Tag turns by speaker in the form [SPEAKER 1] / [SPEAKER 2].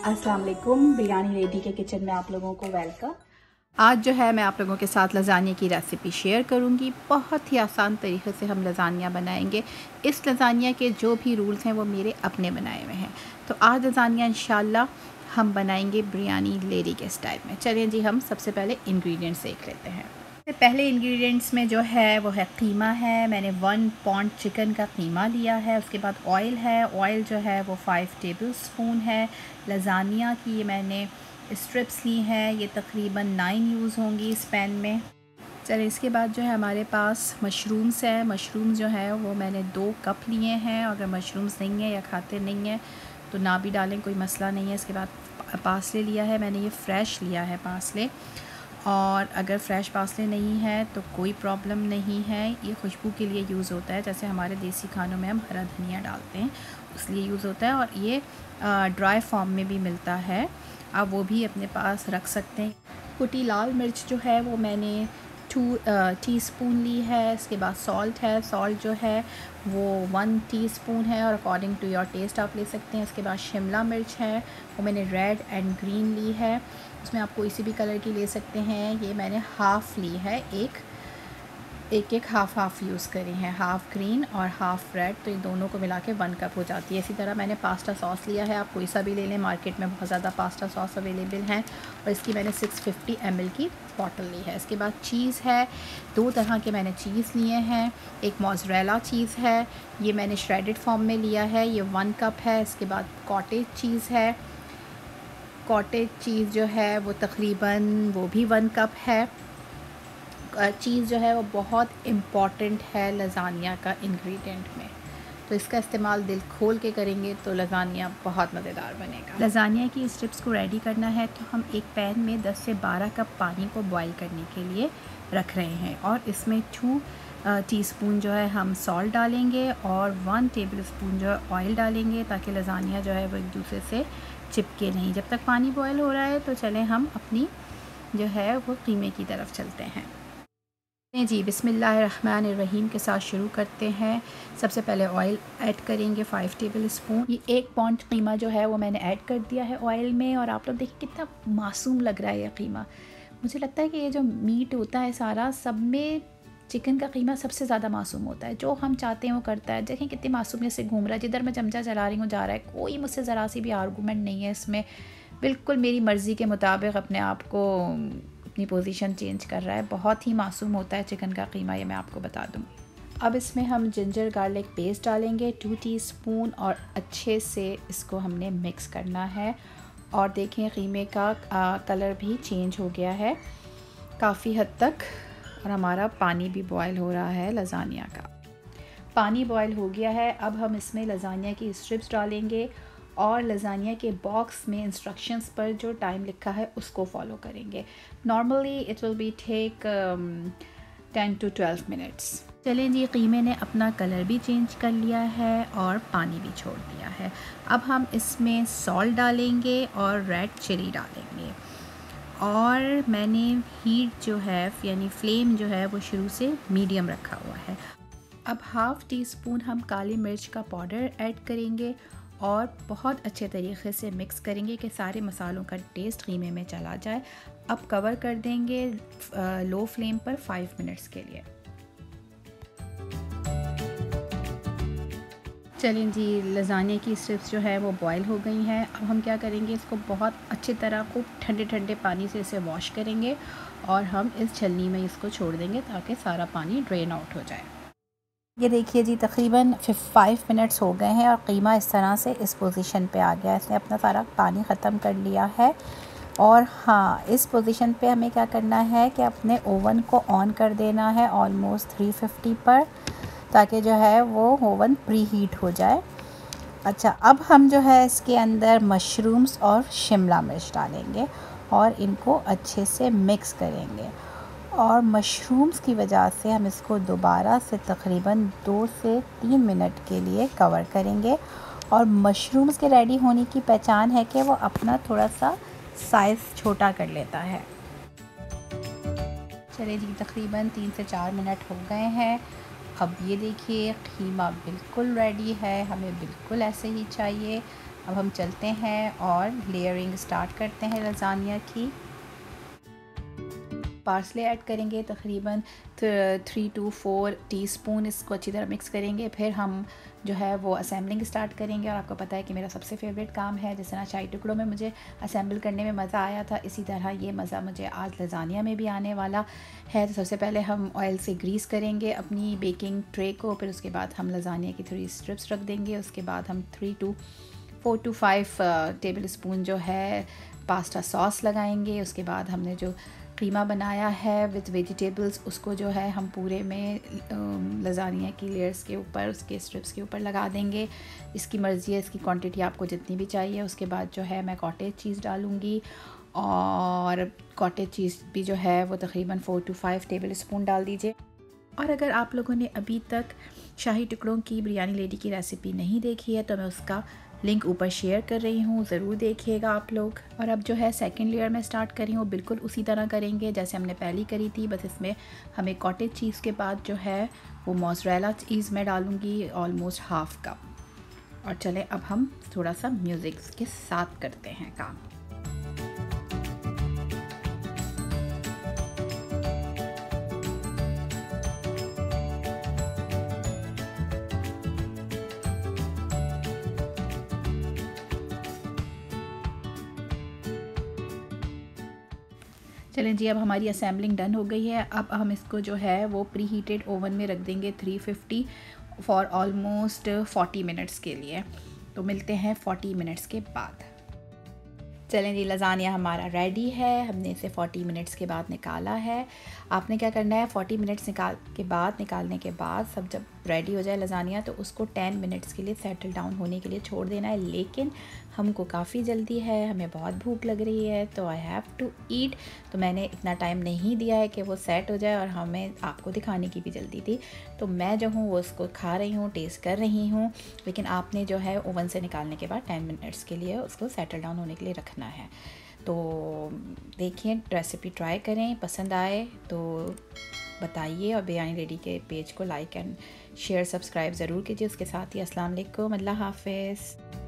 [SPEAKER 1] अस्सलाम वालेकुम। बिरयानी लेडी के किचन में आप लोगों को वेलकम।
[SPEAKER 2] आज जो है मैं आप लोगों के साथ लज़ानिया की रेसिपी शेयर करूंगी। बहुत ही आसान तरीके से हम लज़ानिया बनाएंगे। इस लज़ानिया के जो भी रूल्स हैं वो मेरे अपने बनाए हुए हैं। तो आज लज़ानिया इंशाल्लाह हम बनाएंगे बिरयानी लेडी के स्टाइल में। चलिए जी, हम सबसे पहले इंग्रेडिएंट्स देख लेते हैं। सबसे पहले इंग्रेडिएंट्स में जो है वो है कीमा है। मैंने 1 पाउंड चिकन का कीमा लिया है। उसके बाद ऑयल है। ऑयल जो है वो 5 टेबल स्पून है। लज़ानिया की मैंने स्ट्रिप्स ली हैं, ये तकरीबन 9 यूज़ होंगी इस पैन में। चलिए, इसके बाद जो है हमारे पास मशरूम्स है। मशरूम जो है वो मैंने 2 कप लिए हैं। अगर मशरूम्स नहीं है या खाते नहीं हैं तो ना भी डालें, कोई मसला नहीं है। इसके बाद पासले लिया है मैंने, ये फ़्रेश लिया है पासले। और अगर फ़्रेश पासले नहीं है तो कोई प्रॉब्लम नहीं है, ये खुशबू के लिए यूज़ होता है। जैसे हमारे देसी खानों में हम हरा धनिया डालते हैं, इसलिए यूज़ होता है। और ये ड्राई फॉर्म में भी मिलता है, आप वो भी अपने पास रख सकते हैं। कुटी लाल मिर्च जो है वो मैंने 2 टीस्पून ली है। इसके बाद सॉल्ट है। सॉल्ट जो है वो 1 टीस्पून है और अकॉर्डिंग टू योर टेस्ट आप ले सकते हैं। इसके बाद शिमला मिर्च है, वो मैंने रेड एंड ग्रीन ली है। उसमें आप कोई सी भी कलर की ले सकते हैं। ये मैंने हाफ़ ली है, एक हाफ़ यूज़ करी है, हाफ़ ग्रीन और हाफ़ रेड, तो ये दोनों को मिला के 1 कप हो जाती है। इसी तरह मैंने पास्ता सॉस लिया है, आप कोई सा भी ले लें, मार्केट में बहुत ज़्यादा पास्ता सॉस अवेलेबल हैं। और इसकी मैंने 650 ml की बॉटल ली है। इसके बाद चीज़ है, 2 तरह के मैंने चीज़ लिए हैं। एक मोज़रेला चीज़ है, ये मैंने श्रेडेड फॉर्म में लिया है, ये 1 कप है। इसके बाद कॉटेज चीज़ है। कॉटेज चीज़ जो है वो तकरीबन वो भी 1 कप है। चीज़ जो है वो बहुत इम्पॉर्टेंट है लज़ानिया का इंग्रेडिएंट में, तो इसका इस्तेमाल दिल खोल के करेंगे तो लज़ानिया बहुत मज़ेदार बनेगा। लज़ानिया की स्ट्रिप्स को रेडी करना है तो हम एक पैन में 10 से 12 कप पानी को बॉईल करने के लिए रख रहे हैं। और इसमें 2 टीस्पून जो है हम सॉल्ट डालेंगे और 1 टेबल स्पून जो है ऑयल डालेंगे, ताकि लज़ानिया जो है वो एक दूसरे से चिपके नहीं। जब तक पानी बॉयल हो रहा है तो चलें हम अपनी जो है वो कीमे की तरफ चलते हैं। जी, बिस्मिल्लाहिर्रहमानिर्रहीम के साथ शुरू करते हैं। सबसे पहले ऑयल ऐड करेंगे 5 टेबल स्पून। ये 1 पाउंड कीमा जो है वो मैंने ऐड कर दिया है ऑयल में। और आप लोग देखिए कितना मासूम लग रहा है ये कीमा। मुझे लगता है कि ये जो मीट होता है सारा, सब में चिकन का कीमा सबसे ज़्यादा मासूम होता है। जो हम चाहते हैं वो करता है। देखें कितनी मासूमियत से घूम रहा है, जिधर मैं चमचा चला रही हूँ जा रहा है। कोई मुझसे ज़रा सी भी आर्गूमेंट नहीं है इसमें, बिल्कुल मेरी मर्ज़ी के मुताबिक अपने आप को अपनी पोजीशन चेंज कर रहा है। बहुत ही मासूम होता है चिकन का कीमा, ये मैं आपको बता दूँ। अब इसमें हम जिंजर गार्लिक पेस्ट डालेंगे 2 टीस्पून और अच्छे से इसको हमने मिक्स करना है। और देखें कीमे का कलर भी चेंज हो गया है काफ़ी हद तक, और हमारा पानी भी बॉयल हो रहा है। लज़ानिया का पानी बॉयल हो गया है। अब हम इसमें लज़ानिया की स्ट्रिप्स डालेंगे और लज़ानिया के बॉक्स में इंस्ट्रक्शंस पर जो टाइम लिखा है उसको फॉलो करेंगे। Normally it will be take 10 to 12 minutes. चलें जी, कीमे ने अपना कलर भी चेंज कर लिया है और पानी भी छोड़ दिया है। अब हम इसमें सॉल्ट डालेंगे और रेड चिली डालेंगे। और मैंने हीट जो है यानी फ्लेम जो है वो शुरू से मीडियम रखा हुआ है। अब हाफ़ टीस्पून हम काली मिर्च का पाउडर ऐड करेंगे और बहुत अच्छे तरीके से मिक्स करेंगे कि सारे मसालों का टेस्ट कीमे में चला जाए। अब कवर कर देंगे लो फ्लेम पर 5 मिनट्स के लिए। चलें जी, लज़ानिया की स्ट्रिप्स जो है वो बॉयल हो गई हैं। अब हम क्या करेंगे, इसको बहुत अच्छी तरह खूब ठंडे ठंडे पानी से इसे वॉश करेंगे और हम इस छलनी में इसको छोड़ देंगे ताकि सारा पानी ड्रेन आउट हो जाए। ये देखिए जी, तकरीबन 5 मिनट्स हो गए हैं और कीमा इस तरह से इस पोजीशन पे आ गया है। इसने अपना सारा पानी ख़त्म कर लिया है। और हाँ, इस पोजीशन पे हमें क्या करना है कि अपने ओवन को ऑन कर देना है ऑलमोस्ट 350 पर, ताकि जो है वो ओवन प्री हीट हो जाए। अच्छा, अब हम जो है इसके अंदर मशरूम्स और शिमला मिर्च डालेंगे और इनको अच्छे से मिक्स करेंगे। और मशरूम्स की वजह से हम इसको दोबारा से तकरीबन 2 से 3 मिनट के लिए कवर करेंगे। और मशरूम्स के रेडी होने की पहचान है कि वो अपना थोड़ा सा साइज़ छोटा कर लेता है। चलिए जी, तकरीबन 3 से 4 मिनट हो गए हैं। अब ये देखिए कीमा बिल्कुल रेडी है, हमें बिल्कुल ऐसे ही चाहिए। अब हम चलते हैं और लेयरिंग स्टार्ट करते हैं लज़ानिया की। पार्सले ऐड करेंगे तकरीबन 3 to 4 टीस्पून। इसको अच्छी तरह मिक्स करेंगे, फिर हम जो है वो असेंबलिंग स्टार्ट करेंगे। और आपको पता है कि मेरा सबसे फेवरेट काम है, जिस तरह शाही टुकड़ों में मुझे असेंबल करने में मज़ा आया था, इसी तरह ये मज़ा मुझे आज लज़ानिया में भी आने वाला है। तो सबसे पहले हम ऑयल से ग्रीस करेंगे अपनी बेकिंग ट्रे को, फिर उसके बाद हम लज़ानिया की 3 स्ट्रिप्स रख देंगे। उसके बाद हम 4 to 5 टेबल स्पून जो है पास्ता सॉस लगाएंगे। उसके बाद हमने जो कीमा बनाया है विद वेजिटेबल्स, उसको जो है हम पूरे में लज़ानिया की लेयर्स के ऊपर, उसके स्ट्रिप्स के ऊपर लगा देंगे। इसकी मर्ज़ी है, इसकी क्वांटिटी आपको जितनी भी चाहिए। उसके बाद जो है मैं कॉटेज चीज़ डालूँगी, और कॉटेज चीज़ भी जो है वो तकरीबन 4 to 5 टेबल स्पून डाल दीजिए। और अगर आप लोगों ने अभी तक शाही टुकड़ों की बिरयानी लेडी की रेसिपी नहीं देखी है तो मैं उसका लिंक ऊपर शेयर कर रही हूँ, ज़रूर देखिएगा आप लोग। और अब जो है सेकंड लेयर में स्टार्ट कर रही हूँ, बिल्कुल उसी तरह करेंगे जैसे हमने पहली करी थी, बस इसमें हमें कॉटेज चीज़ के बाद जो है वो मोज़रेला चीज़ में डालूँगी ऑलमोस्ट हाफ़ कप। और चलें अब हम थोड़ा सा म्यूज़िक के साथ करते हैं काम। चलें जी, अब हमारी असेंबलिंग डन हो गई है। अब हम इसको जो है वो प्री हीटेड ओवन में रख देंगे 350 फॉर ऑलमोस्ट 40 मिनट्स के लिए। तो मिलते हैं 40 मिनट्स के बाद। चलें जी, लज़ानिया हमारा रेडी है। हमने इसे 40 मिनट्स के बाद निकाला है। आपने क्या करना है, 40 मिनट्स निकालने के बाद सब जब रेडी हो जाए लज़ानिया, तो उसको 10 मिनट्स के लिए सेटल डाउन होने के लिए छोड़ देना है। लेकिन हमको काफ़ी जल्दी है, हमें बहुत भूख लग रही है, तो आई हैव टू ईट। तो मैंने इतना टाइम नहीं दिया है कि वो सेट हो जाए, और हमें आपको दिखाने की भी जल्दी थी। तो मैं जो हूँ वो उसको खा रही हूँ, टेस्ट कर रही हूँ। लेकिन आपने जो है ओवन से निकालने के बाद 10 मिनट्स के लिए उसको सेटल डाउन होने के लिए रखना है। तो देखिए, रेसिपी ट्राई करें, पसंद आए तो बताइए, और बिरयानी लेडी के पेज को लाइक एंड शेयर सब्सक्राइब ज़रूर कीजिए। उसके साथ ही अस्सलाम वालेकुम, अल्लाह हाफ़िज़।